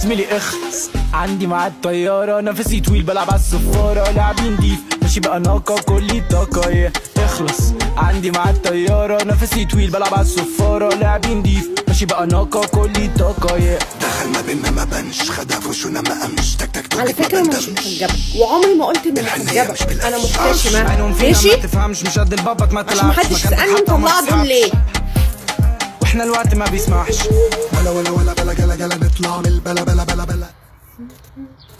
زميلي اخلص عندي ميعاد طيارة، نفسي طويل بلعب على الصفارة، لعبي نضيف ماشي بقى ناقة كلي طاقة. اخلص عندي ميعاد طيارة، نفسي طويل بلعب على الصفارة، لعبي نضيف ماشي بقى ناقة كلي طاقة. دخل ما بينا ما بنش، خدها في وشنا ما قامش، تك تك على فكرة مش محجبة، وعمري ما قلت اني محجبة، انا محتشمة ماشي؟ ما تفهمش مش قد البابط ما تلعبش، عشان محدش يسألني مطلعة دول ليه؟ واحنا الوقت ما بيسمحش. ولا بلا جلا جلا نطلع من البلا بلا بلا بلا.